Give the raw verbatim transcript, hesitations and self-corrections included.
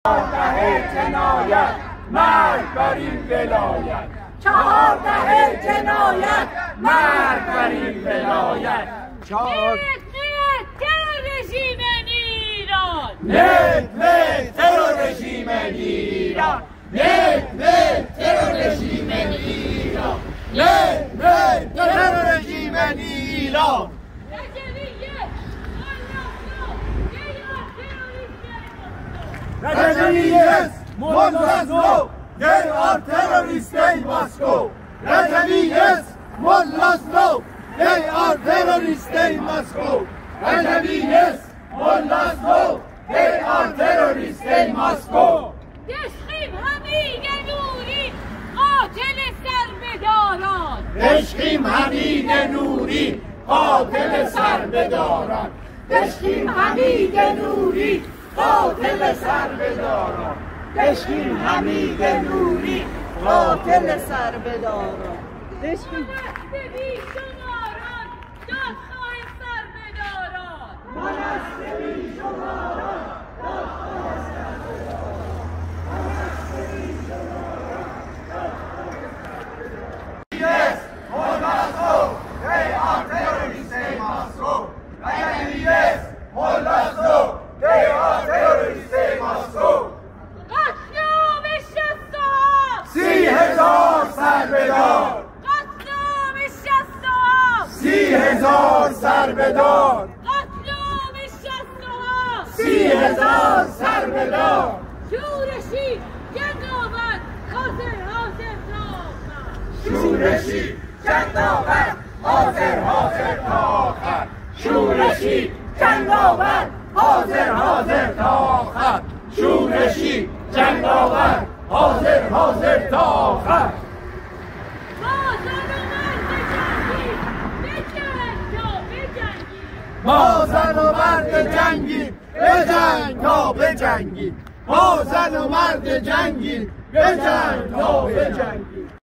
دهه جنایت مرگ بر این ولایت، چهار دهه جنایت مرگ بر این ولایت. چهار ترور رژیم ایران، نه نه ترور رژیم ایران، نه نه ترور رژیم ایران، نه نه ترور رژیم ایران. Recep Mollaslo, they are terrorists in Moscow. Recep Mollaslo, they are terrorists in Moscow. Recep Mollaslo, they are terrorists in Moscow. دشخیم حمید نوری قاتل سربداران، دشخیم حمید نوری قاتل سربداران، دشخیم حمید نوری قاتل سربداران، دشخیم حمید نوری قاتل سربداران، دشخیم بی شماران دادخواه سربداران، منست بی شماران دادخواه سربداران، منست بی شماران دادخواه سربداران. Yes, Mollaslo, they are terrorists in Moscow. Yes, Mollaslo, they are terrorists in Moscow. قتلام شصت و هفت، سی هزار سربدار، قتلام شصت و هفت، سی هزار سربدار، قتلام شصت و هفت، سی هزار سربدار. شورشی جنگاور حاضر حاضر تا آخر، شورشی جنگاور حاضر حاضر تا آخر، شورشی جنگاور حاضر حاضر تا آخر، شورشی جنگاور حاضر حاضر تا آخر. ما زن و مرد جنگیم بجنگ تا بجنگیم، ما زن و مرد جنگیم بجنگ تا بجنگیم، ما زن و مرد جنگیم بجنگ تا بجنگیم.